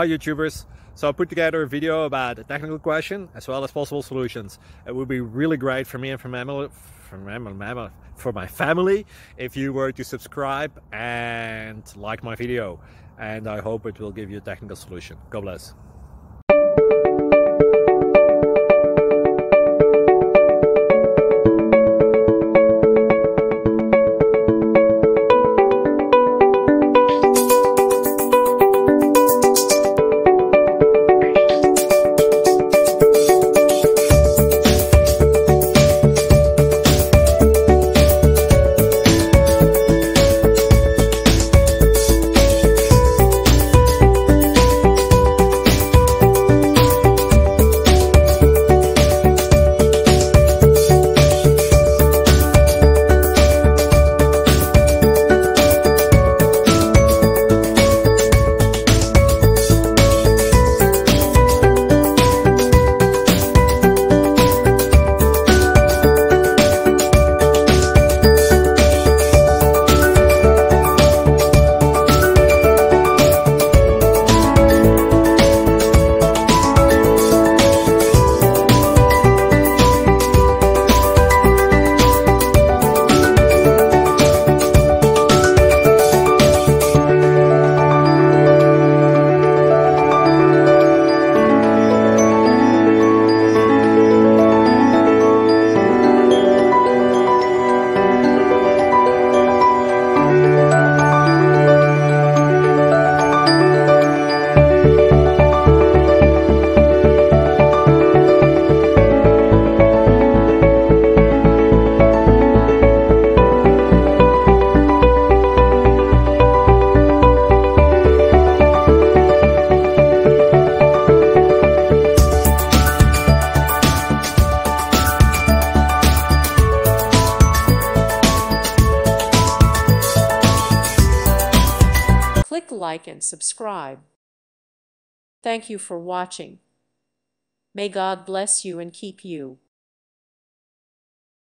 Hi YouTubers! So I put together a video about a technical question as well as possible solutions. It would be really great for me and for my family if you were to subscribe and like my video, and I hope it will give you a technical solution. God bless. Click like and subscribe. Thank you for watching. May God bless you and keep you.